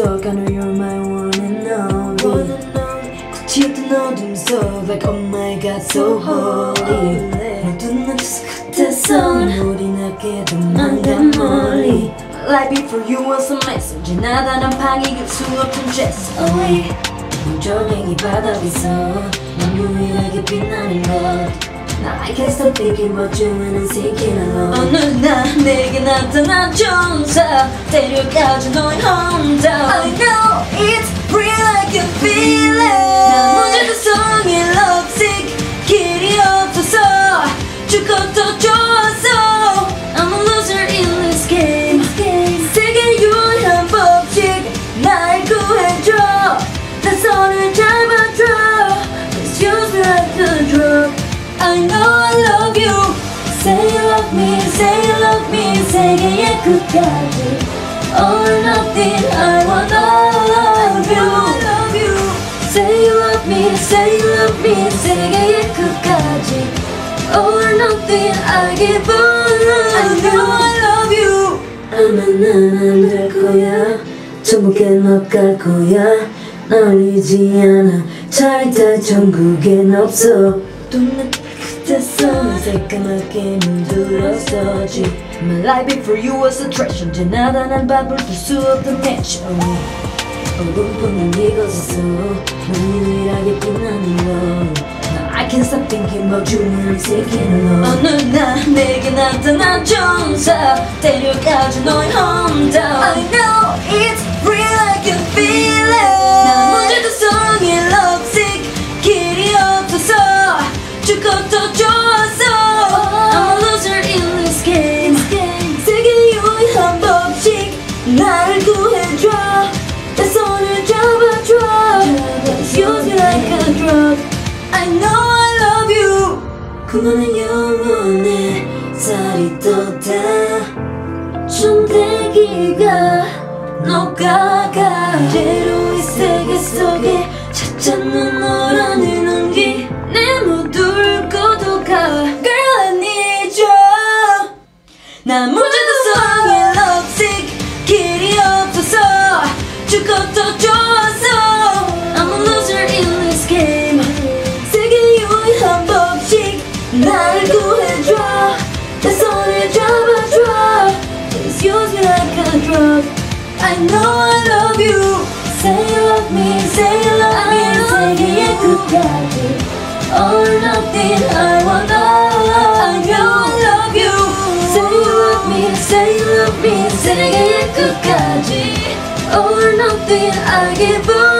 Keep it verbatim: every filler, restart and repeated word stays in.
속 I know you're my one and only 굳이었던 어둠 속 like oh my god so holy 모든 날 끝에선 우리 나게도 만난 멀리 Life before you was a mess 지나다 난 방해할 수 없던 jazz away 무조갱이 바다 위서 난 유일하게 빛나는 것 Now I can't stop thinking about you when I'm sinking alone 어느 날 내게 나타난 천사 데려가줘 너의 혼자 I know it's real I can feel it 난 무지성의 lovesick 길이 없어서 죽어도 좋았어 I'm a loser in this game 세계 유일한 법칙 날 구해줘 내 손을 잡아줘 Please use me like a drug I know I love you Say you love me, say you love me 세계의 끝까지 All or nothing I want all of you I love you Say you love me, say you love me 세계의 끝까지 All or nothing I give all of you I know I love you 아마 난 안 될 거야 전부게 못 갈 거야 널 잊지 않아 차리탈 전국엔 없어 또 그때서 새까맣게 물들었었지 My life before you was a trash 언제나다 난 밥을 풀 수 없던 match 어금보는 이곳에서 넌 유일하게 빛나는 너 Now I can't stop thinking about you when I'm sinking alone 어느 날 내게 나타난 천사 데려가줘 너의 혼자 I know it's real I can feel it 난 문제도성의 lovesick 길이 없어서 죽어도 좋았어 I'm a loser in this game 세계 유일한 법칙 나를 구해줘 내 손을 잡아줘 Use me like a drug I know I love you 그만한 영혼에 살이 떴다 전대기가 녹아가 이대로 이 세계 속에 찾아는 너라는 온기 내 모두를 거둬가 Girl I need you 난 무지성의 lovesick 길이 없어서 죽어도 좋았어 I'm a loser in this game 세계 유일한 법칙 날 구해줘 내 손을 잡아줘 Please use me like a drug I know I love you Say you love me, say you love me 세계의 끝까지 All or nothing I want all I know I love you Say you love me, say you love me 세계의 끝까지 All or nothing I give up